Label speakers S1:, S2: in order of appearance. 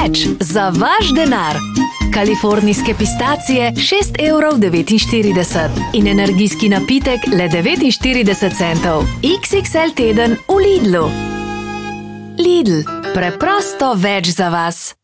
S1: Več za vaš denar. Kalifornijske pistacije 6,49 € in energijski napitek le 49 centov. XXL teden v Lidlu. Lidl, preprosto več za vas.